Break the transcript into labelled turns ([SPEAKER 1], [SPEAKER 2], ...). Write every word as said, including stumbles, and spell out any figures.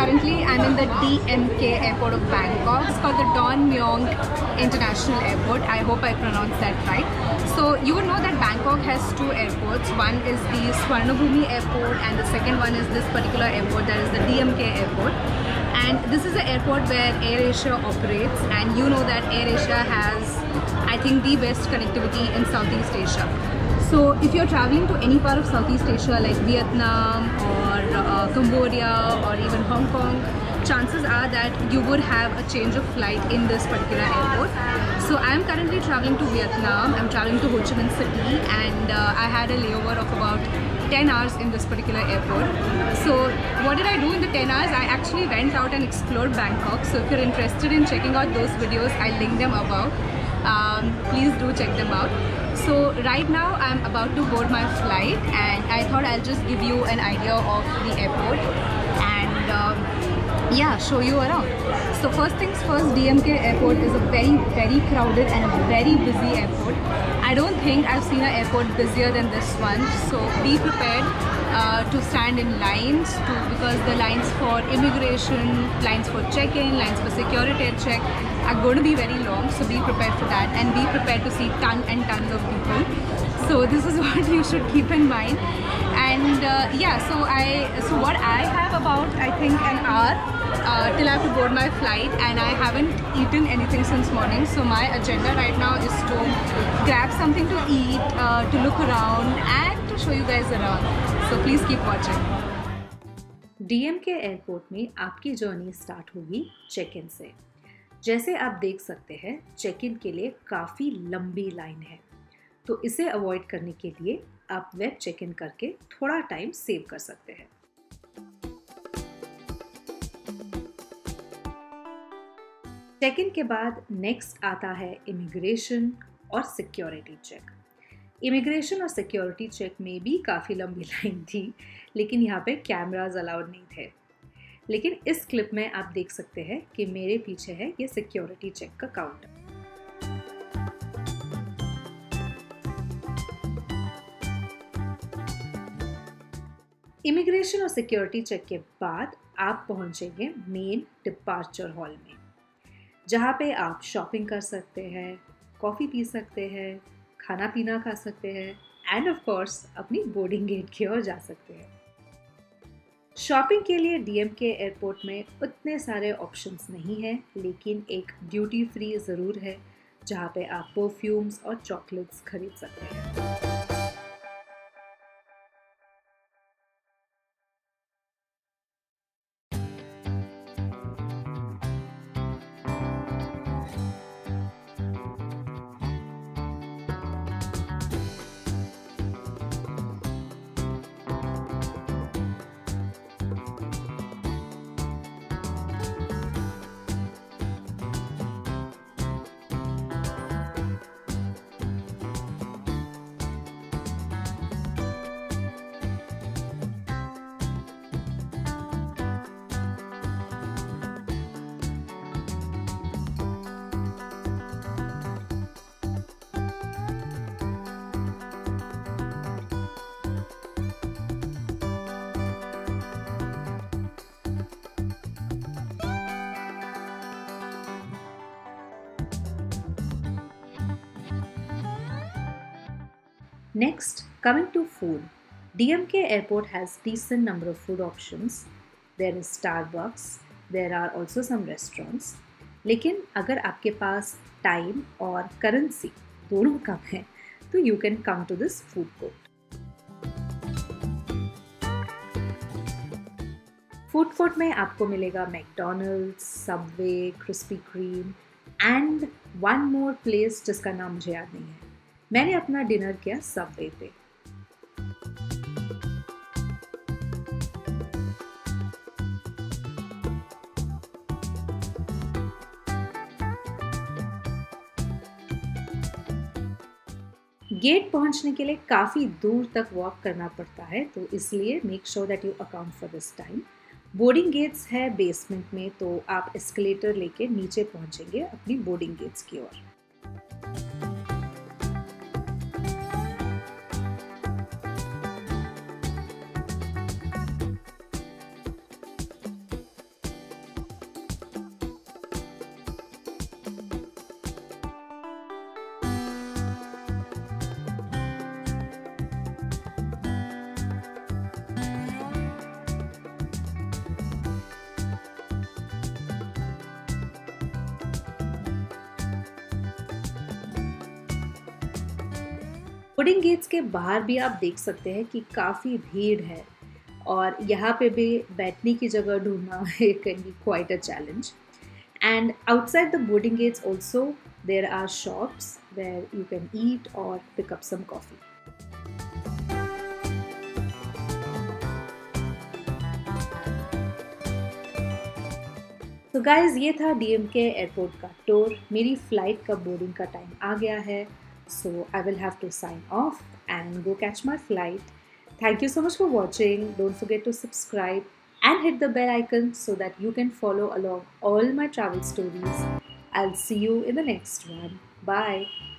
[SPEAKER 1] currently I'm in the D M K airport of Bangkok. It's called the Don Mueang International Airport. I hope I pronounced that right. So you would know that Bangkok has two airports. One is the Swarnabhumi airport and the second one is this particular airport, that is the D M K airport. And this is the airport where AirAsia operates, and you know that AirAsia has, I think, the best connectivity in Southeast Asia. So if you're traveling to any part of Southeast Asia like Vietnam or uh, Cambodia or even Hong Kong, chances are that you would have a change of flight in this particular airport. So I'm currently traveling to Vietnam. I'm traveling to Ho Chi Minh City, and uh, I had a layover of about ten hours in this particular airport. So what did I do in the ten hours? I actually went out and explored Bangkok. So if you're interested in checking out those videos, I'll link them above. Um, please do check them out. So right now I'm about to board my flight, and I thought I'll just give you an idea of the airport and um, yeah, show you around. So first things first, D M K airport is a very very crowded and a very busy airport. I don't think I've seen an airport busier than this one, so be prepared uh, to stand in lines to, because the lines for immigration, lines for check-in, lines for security check are going to be very long, so be prepared for that, and be prepared to see tons and tons of people. So this is what you should keep in mind. And uh, yeah, so I so what I have about I think an hour uh, till I have to board my flight, and I haven't eaten anything since morning. So my agenda right now is to grab something to eat, uh, to look around, and to show you guys around. So please keep watching.
[SPEAKER 2] D M K airport में आपकी journey start होगी check in से। जैसे आप देख सकते हैं, check in के लिए काफ़ी लंबी लाइन है, तो इसे अवॉइड करने के लिए आप वेब चेक इन करके थोड़ा टाइम सेव कर सकते हैं। चेक इन के बाद नेक्स्ट आता है इमिग्रेशन और सिक्योरिटी चेक। इमिग्रेशन और सिक्योरिटी चेक में भी काफ़ी लंबी लाइन थी, लेकिन यहाँ पे कैमराज अलाउड नहीं थे। लेकिन इस क्लिप में आप देख सकते हैं कि मेरे पीछे है ये सिक्योरिटी चेक का काउंटर। इमिग्रेशन और सिक्योरिटी चेक के बाद आप पहुंचेंगे मेन डिपार्चर हॉल में, जहां पे आप शॉपिंग कर सकते हैं, कॉफ़ी पी सकते हैं, खाना पीना खा सकते हैं, एंड ऑफ कोर्स अपनी बोर्डिंग गेट की ओर जा सकते हैं। शॉपिंग के लिए डीएमके एयरपोर्ट में उतने सारे ऑप्शंस नहीं हैं, लेकिन एक ड्यूटी फ्री ज़रूर है, जहाँ पे आप परफ्यूम्स और चॉकलेट्स खरीद सकते हैं। Next, coming to food, D M K airport has decent number of food options. There is Starbucks, there are also some restaurants. लेकिन अगर आपके पास टाइम और करेंसी दोनों कम है, तो you can come to this food court. Food court में आपको मिलेगा McDonald's, Subway, Krispy Kreme and one more place जिसका नाम मुझे याद नहीं है। मैंने अपना डिनर किया सबवे पे। गेट पहुंचने के लिए काफ़ी दूर तक वॉक करना पड़ता है, तो इसलिए make sure that you account for this time. Boarding gates है बेसमेंट में, तो आप एस्केलेटर लेके नीचे पहुंचेंगे अपनी बोर्डिंग गेट्स की ओर। बोर्डिंग गेट्स के बाहर भी आप देख सकते हैं कि काफ़ी भीड़ है और यहाँ पे भी बैठने की जगह ढूंढना it can be quite a challenge. And outside the boarding gates also there are shops where you can eat or pick up some coffee. तो गाइज ये था डी एम के एयरपोर्ट का टूर. मेरी फ़्लाइट का boarding का time आ गया है, so I will have to sign off and go catch my flight. Thank you so much for watching. Don't forget to subscribe and hit the bell icon so that you can follow along all my travel stories. I'll see you in the next one. Bye.